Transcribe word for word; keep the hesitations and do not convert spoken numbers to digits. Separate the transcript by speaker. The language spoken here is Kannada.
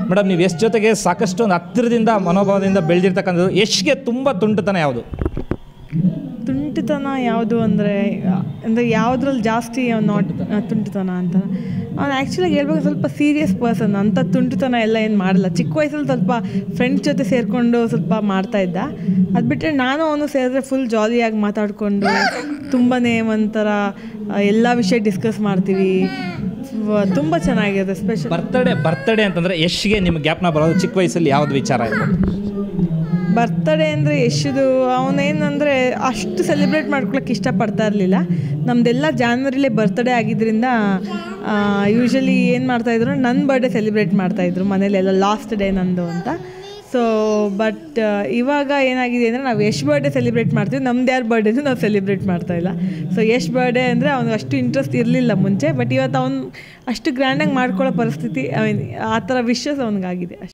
Speaker 1: ಮೇಡಮ್ ನೀವು ಯಶ್ ಜೊತೆಗೆ ಸಾಕಷ್ಟು ಒಂದು ಹತ್ತಿರದಿಂದ ಮನೋಭಾವದಿಂದ ಬೆಳೆದಿರ್ತಕ್ಕಂಥದ್ದು. ಯಶ್ಗೆ ತುಂಬ ತುಂಟತನ ಯಾವುದು?
Speaker 2: ತುಂಟತನ ಯಾವುದು ಅಂದರೆ ಅಂದರೆ ಯಾವುದ್ರಲ್ಲಿ ಜಾಸ್ತಿ ಅವ್ನು ನಾಟ್ ತುಂಟತನ ಅಂತ ಅವ್ನು ಆ್ಯಕ್ಚುಲಾಗಿ ಹೇಳ್ಬೇಕು ಸ್ವಲ್ಪ ಸೀರಿಯಸ್ ಪರ್ಸನ್. ಅಂಥ ತುಂಟತನ ಎಲ್ಲ ಏನು ಮಾಡಲ್ಲ. ಚಿಕ್ಕ ವಯಸ್ಸಲ್ಲಿ ಸ್ವಲ್ಪ ಫ್ರೆಂಡ್ಸ್ ಜೊತೆ ಸೇರಿಕೊಂಡು ಸ್ವಲ್ಪ ಮಾಡ್ತಾಯಿದ್ದ. ಅದು ಬಿಟ್ಟರೆ ನಾನು ಅವನು ಸೇರಿದ್ರೆ ಫುಲ್ ಜಾಲಿಯಾಗಿ ಮಾತಾಡಿಕೊಂಡು ತುಂಬಾ ಒಂಥರ ಎಲ್ಲ ವಿಷಯ ಡಿಸ್ಕಸ್ ಮಾಡ್ತೀವಿ. ತುಂಬ ಚೆನ್ನಾಗಿದೆ. ಸ್ಪೆಷಲ್
Speaker 1: ಬರ್ತಡೇ ಬರ್ತಡೇ ಅಂತಂದರೆ ಯಶ್ಗೆ ನಿಮ್ಗೆ ಜ್ಞಾಪನ ಬರೋದು ಚಿಕ್ಕ ವಯಸ್ಸಲ್ಲಿ ಯಾವ್ದು ವಿಚಾರ ಇರ್ಬೋದು?
Speaker 2: ಬರ್ತಡೇ ಅಂದರೆ ಯಶದು ಅವನೇನಂದರೆ ಅಷ್ಟು ಸೆಲೆಬ್ರೇಟ್ ಮಾಡ್ಕೊಳಕ್ಕೆ ಇಷ್ಟಪಡ್ತಾ ಇರಲಿಲ್ಲ. ನಮ್ಮದೆಲ್ಲ ಜಾನ್ವರಿಲೇ ಬರ್ತಡೇ ಆಗಿದ್ದರಿಂದ ಯೂಶ್ವಲಿ ಏನು ಮಾಡ್ತಾಯಿದ್ರು, ನನ್ನ ಬರ್ಡೇ ಸೆಲೆಬ್ರೇಟ್ ಮಾಡ್ತಾಯಿದ್ರು ಮನೇಲೆಲ್ಲ, ಲಾಸ್ಟ್ ಡೇ ನಂದು ಅಂತ. ಸೊ ಬಟ್ ಇವಾಗ ಏನಾಗಿದೆ ಅಂದರೆ ನಾವು ಯಶ್ ಬರ್ಡೇ ಸೆಲೆಬ್ರೇಟ್ ಮಾಡ್ತೀವಿ, ನಮ್ದು ಯಾರ ಬರ್ಡೇನೂ ನಾವು ಸೆಲೆಬ್ರೇಟ್ ಮಾಡ್ತಾಯಿಲ್ಲ. ಸೊ ಯಶ್ ಬರ್ಡೇ ಅಂದರೆ ಅವ್ನಿಗೆ ಅಷ್ಟು ಇಂಟ್ರೆಸ್ಟ್ ಇರಲಿಲ್ಲ ಮುಂಚೆ, ಬಟ್ ಇವತ್ತು ಅವ್ನು ಅಷ್ಟು ಗ್ರ್ಯಾಂಡಾಗಿ ಮಾಡ್ಕೊಳ್ಳೋ ಪರಿಸ್ಥಿತಿ ಐ ಮೀನ್ ಆ ಥರ ವಿಶಸ್ ಅವ್ನಿಗಾಗಿದೆ ಅಷ್ಟೇ.